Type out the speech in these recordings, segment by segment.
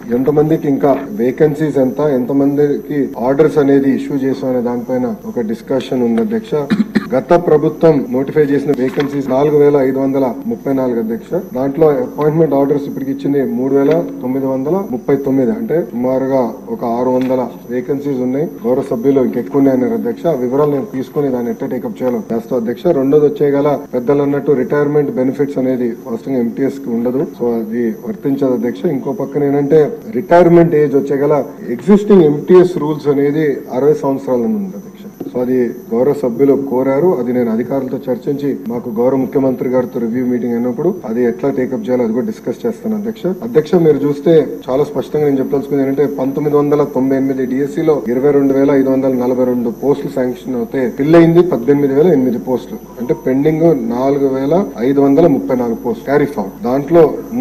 ఎంతమందికి ఇంకా వేకెన్సీస్ ఎంతమందికి ఆర్డర్స్ అనేది ఇష్యూ చేసాం అనే దానిపైన ఒక డిస్కషన్ ఉంది అధ్యక్ష. గత ప్రభుత్వం నోటిఫై చేసిన వేకెన్సీస్ 4,534 అధ్యక్ష. దాంట్లో అపాయింట్మెంట్ ఆర్డర్స్ ఇప్పటికి ఇచ్చింది 3,939, అంటే సుమారుగా ఒక 600 వేకెన్సీస్ ఉన్నాయి. గౌరవ సభ్యులు ఇంకెక్కువ ఉన్నాయన్నారు అధ్యక్ష. ఆ వివరాలు నేను తీసుకుని దాన్ని ఎట్లా టేకప్ చేయాలో చేస్తా అధ్యక్ష. రెండోది వచ్చేగల పెద్దలు అన్నట్టు రిటైర్మెంట్ బెనిఫిట్స్ అనేది ఫస్ట్ ఎంటీఎస్ కి ఉండదు, సో అది వర్తించదు అధ్యక్ష. ఇంకో పక్కన ఏంటంటే రిటైర్మెంట్ ఏజ్ వచ్చేగల ఎగ్జిస్టింగ్ ఎంటీఎస్ రూల్స్ అనేది 60 సంవత్సరాల ఉంది అధ్యక్ష. సో అది గౌరవ సభ్యులు కోరారు, అది నేను అధికారులతో చర్చించి మాకు గౌరవ ముఖ్యమంత్రి గారితో రివ్యూ మీటింగ్ అయినప్పుడు అది ఎట్లా టేకప్ చేయాలో అది కూడా డిస్కస్ చేస్తాను అధ్యక్ష. మీరు చూస్తే చాలా స్పష్టంగా నేను చెప్పదలుచుకుంది ఏంటంటే 1998 డిఎస్సీలో 22,542 పోస్టులు శాంక్షన్ అవుతే ఫిల్ అయింది 18,008 పోస్టులు, అంటే పెండింగ్ 4,534 పోస్టులు క్యారీ ఫార్వర్డ్. దాంట్లో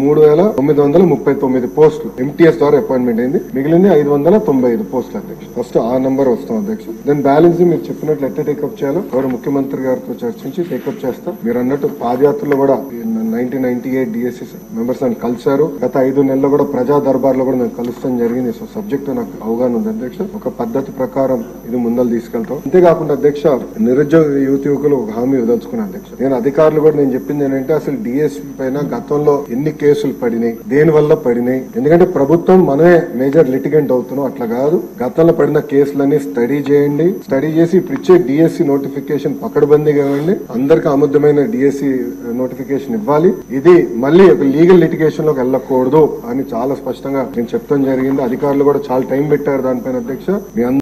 3,939 పోస్టులు ఎంటీఎస్ ద్వారా అపాయింట్మెంట్ అయింది, మిగిలింది 595 పోస్టులు అధ్యక్ష. ఫస్ట్ ఆ నంబర్ వస్తాం అధ్యక్ష. దెన్ బ్యాలెన్స్ మీరు చెప్పినట్లు ఎట్లా టేకప్ చేయాలో గౌరవ ముఖ్యమంత్రి గారితో చర్చించి టేకప్ చేస్తాం. మీరు అన్నట్టు పాదయాత్రలో కూడా 1998 డిఎస్సీ మెంబర్స్ అని కలిశారు. గత 5 నెలల్లో కూడా ప్రజా దర్బార్ లో కూడా మేము కలుస్తాం జరిగింది. సో సబ్జెక్ట్ నాకు అవగాహన ఉంది అధ్యక్ష. ఒక పద్ధతి ప్రకారం ఇది ముందలు తీసుకెళ్తాం. అంతేకాకుండా అధ్యక్ష, నిరుద్యోగ యువకులు ఒక హామీ వదలుచుకున్నాను అధ్యక్ష. నేను అధికారులు కూడా నేను చెప్పింది ఏంటంటే అసలు డిఎస్పీ పైన గతంలో ఎన్ని కేసులు పడినాయి, దేని వల్ల పడినాయి, ఎందుకంటే ప్రభుత్వం మనమే మేజర్ లిటిగెంట్ అవుతున్నాం, అట్లా కాదు. గతంలో పడిన కేసులన్నీ స్టడీ చేయండి, స్టడీ చేసి ఇప్పుడు ఇచ్చే డిఎస్సి నోటిఫికేషన్ పకడ్బందీగా ఇవ్వండి, అందరికి ఆమోదమైన డిఎస్సి నోటిఫికేషన్ ఇవ్వాలి. ఇది మళ్ళీ ఒక లీగల్ లిటిగేషన్ లోకి వెళ్ళకూడదు అని చాలా స్పష్టంగా నేను చెప్తాం జరిగింది. అధికారులు కూడా చాలా టైం పెట్టారు దానిపైన అధ్యక్ష. మీ